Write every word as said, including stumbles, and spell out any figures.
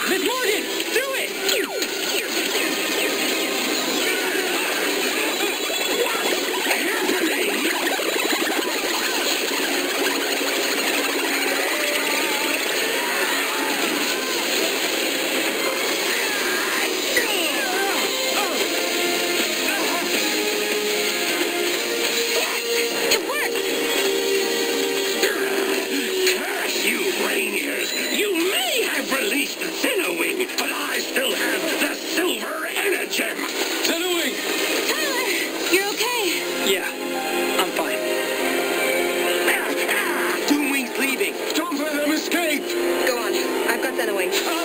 Miss Morgan, do it! Zenowing, but I still have the Silver Energem. Zenowing! Tyler, you're okay? Yeah, I'm fine. Ah, ah, Doomwing's leaving. Don't let him escape! Go on. I've got Zenowing.